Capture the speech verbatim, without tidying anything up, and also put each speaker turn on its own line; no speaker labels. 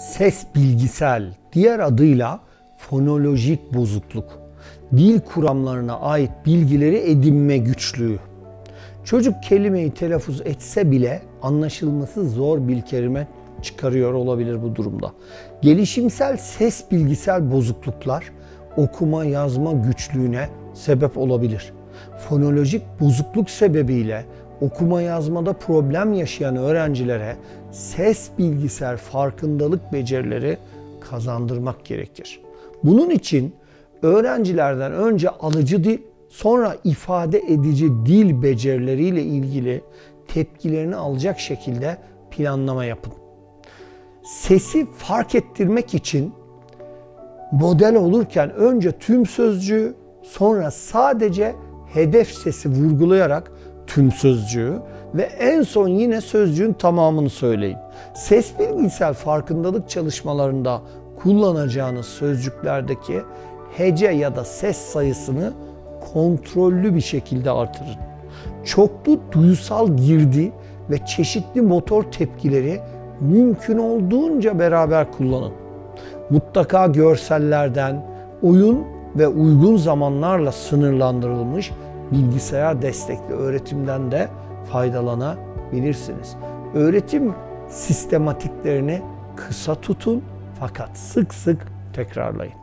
Ses bilgisel, diğer adıyla fonolojik bozukluk, dil kuramlarına ait bilgileri edinme güçlüğü. Çocuk kelimeyi telaffuz etse bile anlaşılması zor bir kelime çıkarıyor olabilir bu durumda. Gelişimsel ses bilgisel bozukluklar okuma yazma güçlüğüne sebep olabilir. Fonolojik bozukluk sebebiyle okuma yazmada problem yaşayan öğrencilere ses bilgisel farkındalık becerileri kazandırmak gerekir. Bunun için öğrencilerden önce alıcı dil, sonra ifade edici dil becerileriyle ilgili tepkilerini alacak şekilde planlama yapın. Sesi fark ettirmek için model olurken önce tüm sözcüğü, sonra sadece hedef sesi vurgulayarak tüm sözcüğü ve en son yine sözcüğün tamamını söyleyin. Ses bilgisel farkındalık çalışmalarında kullanacağınız sözcüklerdeki hece ya da ses sayısını kontrollü bir şekilde artırın. Çoklu duyusal girdi ve çeşitli motor tepkileri mümkün olduğunca beraber kullanın. Mutlaka görsellerden, oyun ve uygun zamanlarla sınırlandırılmış bilgisayar destekli öğretimden de faydalanabilirsiniz. Öğretim sistematiklerini kısa tutun fakat sık sık tekrarlayın.